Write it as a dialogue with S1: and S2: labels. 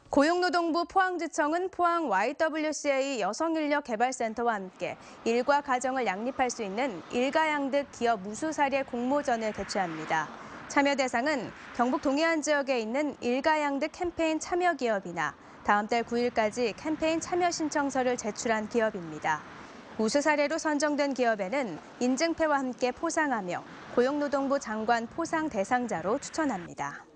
S1: 고용노동부 포항지청은 포항 YWCA 여성인력개발센터와 함께 일과 가정을 양립할 수 있는 일가양득 기업 무수 사례 공모전을 개최합니다. 참여 대상은 경북 동해안 지역에 있는 일가양득 캠페인 참여 기업이나 다음 달 9일까지 캠페인 참여 신청서를 제출한 기업입니다. 우수 사례로 선정된 기업에는 인증패와 함께 포상하며 고용노동부 장관 포상 대상자로 추천합니다.